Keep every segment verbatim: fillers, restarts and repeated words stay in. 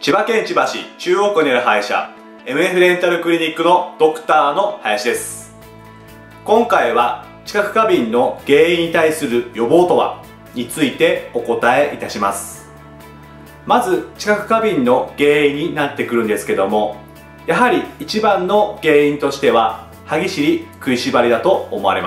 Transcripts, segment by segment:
千葉県千葉市中央区にある歯医者 エムエフ レンタルクリニックのドクターの林です。今回は知覚過敏の原因に対する予防とはについてお答えいたします。まず知覚過敏の原因になってくるんですけども、やはり一番の原因としては歯ぎしり食いしばりだと思われます。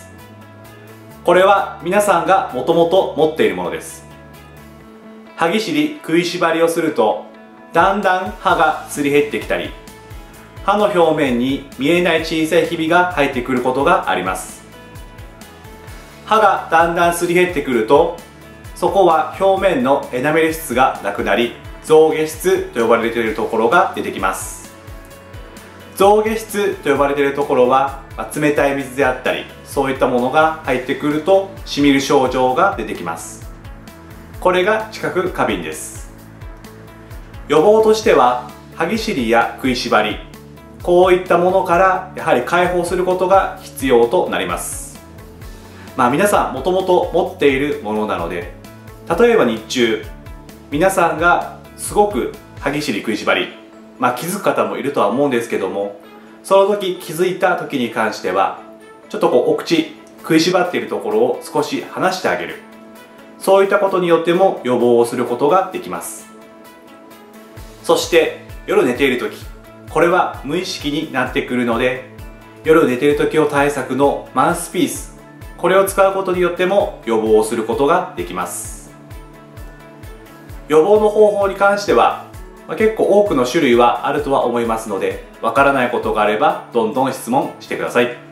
これは皆さんがもともと持っているものです。歯ぎしり食いしばりをするとだんだん歯がすり減ってきたり、歯の表面に見えない小さいひびが入ってくることがあります。歯がだんだんすり減ってくると、そこは表面のエナメル質がなくなり、象牙質と呼ばれているところが出てきます。象牙質と呼ばれているところは、冷たい水であったりそういったものが入ってくるとしみる症状が出てきます。これが知覚過敏です。予防としては歯ぎしりや食いしばり、こういったものからやはり解放することが必要となります。まあ皆さんもともと持っているものなので、例えば日中皆さんがすごく歯ぎしり食いしばり、まあ気づく方もいるとは思うんですけども、その時気づいた時に関してはちょっとこうお口食いしばっているところを少し離してあげる、そういったことによっても予防をすることができます。そして夜寝ている時、これは無意識になってくるので、夜寝ている時用対策のマウスピース、これを使うことによっても予防をすることができます。予防の方法に関しては、まあ、結構多くの種類はあるとは思いますので、わからないことがあればどんどん質問してください。